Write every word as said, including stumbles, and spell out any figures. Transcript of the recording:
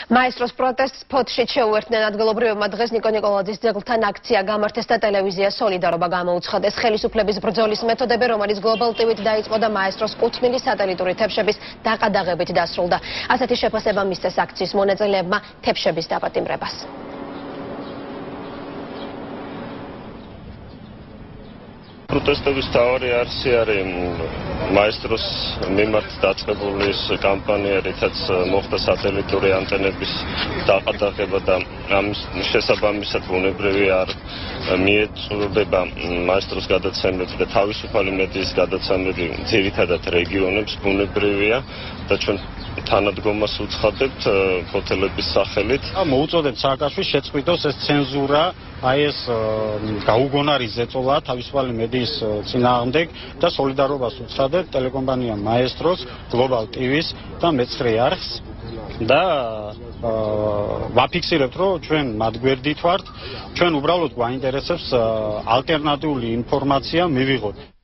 Maestros protestს ფოთში შეუერთდნენ ადგილობრივებმა დღეს ნიკო ნიკოლაძის ძეგლთან აქცია გამართეს და ტელევიზია სოლიდარობა გამოუცხადეს. ხელისუფლების ბრძოლის მეთოდები, რომელიც გლობალ ტივით დაიწყო და მაესტროს კუთვნილი სატელიტური თებშების დაყადაღებით დასრულდა. ასეთი შეფასება მისცეს აქციის მონაწილეებმა თებშების დაპატიმრებას. Protestების მთავარი არსი არის მაესტროს მიმართ დაწყებული კამპანია, რითაც მოხდა სატელიტური ანტენების დაყადაღება და ამის შესაბამისად ბუნებრივი არ მიეწოდება მაესტროს გადაცემები და თავისუფალი მედიის გადაცემები ძირითადად რეგიონებს ბუნებრივია და ჩვენ თანადგომას უცხადებთ ფოთელების სახელით. მოუწოდებთ სააკაშვილს შეწყვიტოს ეს ცენზურა, აი ეს გაუგონარი ზეწოლა თავისუფალი მედიის წინააღმდეგ და სოლიდარობას უცხადებთ ტელეკომპანია მაესტროს, გლობალ ტივის და მეცხრე არხს და ვაფიქსირებთ, რომ ჩვენ მათ გვერდით ვართ, ჩვენ უბრალოდ გვაინტერესებს ალტერნატიული ინფორმაცია მივიღოთ.